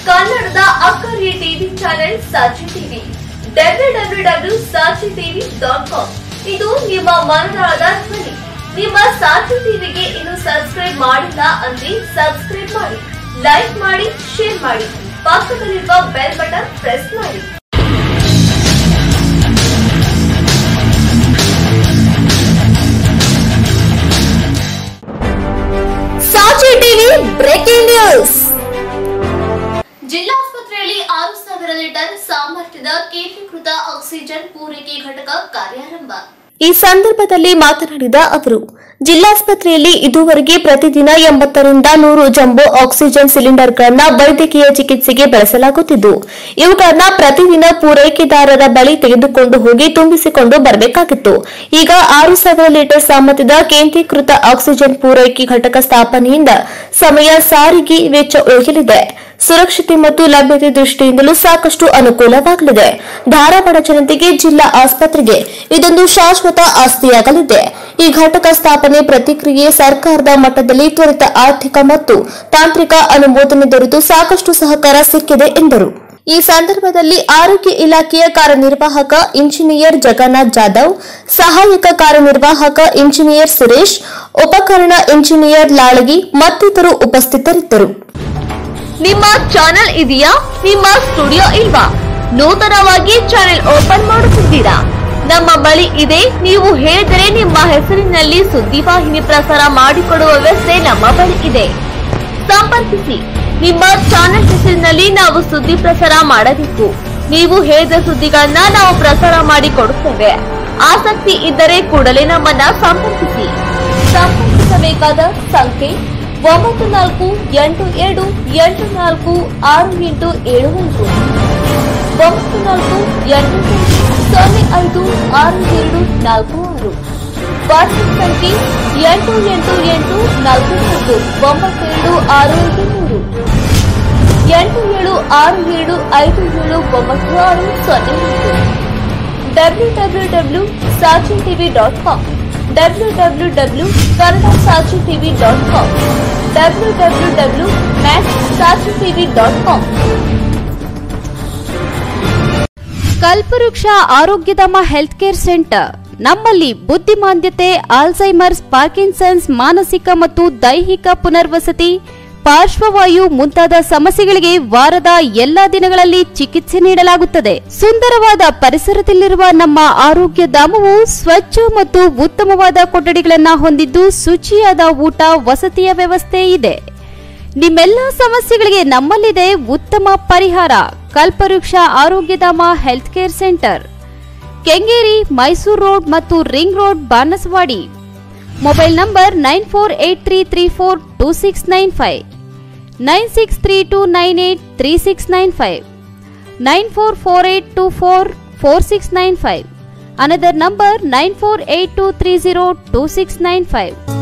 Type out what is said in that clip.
ಕನ್ನಡದ ಅಕ್ಕರೆ TV channel ಸಾಕ್ಷಿ TV www.saachitv.com ಇದು ನಿಮ್ಮ ಮನದಾಳದ ಧ್ವನಿ. ನಿಮ್ಮ ಸಾಕ್ಷಿ ಟಿವಿಗೆ ಇನ್ನು ಸಬ್ಸ್ಕ್ರೈಬ್ ಮಾಡಿಲ್ಲ ಅಂದ್ರೆ ಸಬ್ಸ್ಕ್ರೈಬ್ ಮಾಡಿ, ಲೈಕ್ ಮಾಡಿ, ಶೇರ್ ಮಾಡಿ, ಪಕ್ಕದಲ್ಲಿರುವ ಬೆಲ್ ಬಟನ್ ಪ್ರೆಸ್ ಮಾಡಿ. Sakshi TV breaking news. ಜಿಲ್ಲಾಸ್ಪತ್ರೆಯಲ್ಲಿ 6,000 ಲೀಟರ್ ಸಾಮರ್ಥ್ಯದ ಕೇಂದ್ರೀಕೃತ ಆಕ್ಸಿಜನ್ ಪೂರೈಕೆ ಘಟಕ ಕಾರ್ಯಾರಂಭ. ಈ ಸಂದರ್ಭದಲ್ಲಿ ಮಾತನಾಡಿದ ಅವರು, ಜಿಲ್ಲಾಸ್ಪತ್ರೆಯಲ್ಲಿ ಇದುವರೆಗೆ ಪ್ರತಿದಿನ 80 ರಿಂದ 100 ಜಂಬೋ ಆಕ್ಸಿಜನ್ ಸಿಲಿಂಡರ್ಗಳನ್ನು ವೈದ್ಯಕೀಯ ಚಿಕಿತ್ಸೆಗೆ ಬಳಸಲಾಗುತ್ತಿದ್ದು, ಇವುಗಳನ್ನು ಪ್ರತಿದಿನ ಪೂರೈಕೆದಾರರ ಬಳಿ ತೆಗೆದುಕೊಂಡು ಹೋಗಿ ತುಂಬಿಸಿಕೊಂಡು ಬರಬೇಕಾಗಿತ್ತು. ಈಗ 6,000 ಲೀಟರ್ ಸಾಮರ್ಥ್ಯದ ಕೇಂದ್ರೀಕೃತ ಆಕ್ಸಿಜನ್ ಪೂರೈಕೆ ಘಟಕ ಸ್ಥಾಪನೆಯಿಂದ ಸಮಯ, ಸಾರಿಗೆ ವೆಚ್ಚ ಉಳಿಯಲಿದೆ. ಸುರಕ್ಷತೆ ಮತ್ತು ಲಭ್ಯತೆ ದೃಷ್ಟಿಯಿಂದಲೂ ಸಾಕಷ್ಟು ಅನುಕೂಲವಾಗಲಿದೆ. ಧಾರವಾಡ ಜನತೆಗೆ, ಜಿಲ್ಲಾ ಆಸ್ಪತ್ರೆಗೆ ಇದೊಂದು ಶಾಶ್ವತ ಆಸ್ತಿಯಾಗಲಿದೆ. ಈ ಘಟಕ ಸ್ಥಾಪನೆ ಪ್ರತಿಕ್ರಿಯೆ ಸರ್ಕಾರದ ಮಟ್ಟದಲ್ಲಿ ತ್ವರಿತ ಆರ್ಥಿಕ ಮತ್ತು ತಾಂತ್ರಿಕ ಅನುಮೋದನೆ ದೊರೆತು ಸಾಕಷ್ಟು ಸಹಕಾರ ಸಿಕ್ಕಿದೆ ಎಂದರು. ಈ ಸಂದರ್ಭದಲ್ಲಿ ಆರೋಗ್ಯ ಇಲಾಖೆಯ ಕಾರ್ಯನಿರ್ವಾಹಕ ಇಂಜಿನಿಯರ್ ಜಗನ್ನಾಥ್ ಜಾಧವ್, ಸಹಾಯಕ ಕಾರ್ಯನಿರ್ವಾಹಕ ಇಂಜಿನಿಯರ್ ಸುರೇಶ್, ಉಪಕರಣ ಇಂಜಿನಿಯರ್ ಲಾಳಗಿ ಮತ್ತಿತರರು ಉಪಸ್ಥಿತರಿದ್ದರು. ನಿಮ್ಮ ಚಾನೆಲ್ ಇದೆಯಾ? ನಿಮ್ಮ ಸ್ಟುಡಿಯೋ ಇಲ್ವಾ? ನೂತನವಾಗಿ ಚಾನೆಲ್ ಓಪನ್ ಮಾಡುತ್ತಿದ್ದೀರಾ? ನಮ್ಮ ಬಳಿ ಇದೆ. ನೀವು ಹೇಳಿದರೆ ನಿಮ್ಮ ಹೆಸರಿನಲ್ಲಿ ಸುದ್ದಿವಾಹಿನಿ ಪ್ರಸಾರ ಮಾಡಿಕೊಡುವ ವ್ಯವಸ್ಥೆ ನಮ್ಮ ಬಳಿ ಇದೆ. ಸಂಪರ್ಕಿಸಿ. ನಿಮ್ಮ ಚಾನೆಲ್ ಹೆಸರಿನಲ್ಲಿ ನಾವು ಸುದ್ದಿ ಪ್ರಸಾರ ಮಾಡಬೇಕು. ನೀವು ಹೇಳಿದ ಸುದ್ದಿಗಳನ್ನ ನಾವು ಪ್ರಸಾರ ಮಾಡಿಕೊಡುತ್ತೇವೆ. ಆಸಕ್ತಿ ಇದ್ದರೆ ಕೂಡಲೇ ನಮ್ಮನ್ನ ಸಂಪರ್ಕಿಸಿ. ಸಂಪರ್ಕಿಸಬೇಕಾದ ಸಂಖ್ಯೆ 9482846875 9482056246. ವಾಟ್ಸ್ಆಪ್ ಸಂಖ್ಯೆ 8884976500 87675796. www.saachitv.com www.kannadasaachitv.com www.maxsaachitv.com. ಕಲ್ಪವೃಕ್ಷ ಆರೋಗ್ಯಧಾಮ ಹೆಲ್ತ್ ಕೇರ್ ಸೆಂಟರ್. ನಮ್ಮಲ್ಲಿ ಬುದ್ಧಿಮಾಂದ್ಯತೆ, ಆಲ್ಝೈಮರ್ಸ್, ಪಾರ್ಕಿನ್ಸನ್ಸ್, ಮಾನಸಿಕ ಮತ್ತು ದೈಹಿಕ ಪುನರ್ವಸತಿ, ಪಾರ್ಶ್ವವಾಯು ಮುಂತಾದ ಸಮಸ್ಯೆಗಳಿಗೆ ವಾರದ ಎಲ್ಲಾ ದಿನಗಳಲ್ಲಿ ಚಿಕಿತ್ಸೆ ನೀಡಲಾಗುತ್ತದೆ. ಸುಂದರವಾದ ಪರಿಸರದಲ್ಲಿರುವ ನಮ್ಮ ಆರೋಗ್ಯ ಧಾಮವು ಸ್ವಚ್ಛ ಮತ್ತು ಉತ್ತಮವಾದ ಕೊಠಡಿಗಳನ್ನು ಹೊಂದಿದ್ದು, ಶುಚಿಯಾದ ಊಟ ವಸತಿಯ ವ್ಯವಸ್ಥೆ ಇದೆ. ನಿಮ್ಮೆಲ್ಲ ಸಮಸ್ಯೆಗಳಿಗೆ ನಮ್ಮಲ್ಲಿದೆ ಉತ್ತಮ ಪರಿಹಾರ. Kalpavriksha Arogyadhama health care centre, Kengeri, Mysuru road ಮತ್ತು ring road, Banaswadi. Mobile number 9483342695, 9632983695, 9448244695. Another number 9482302695.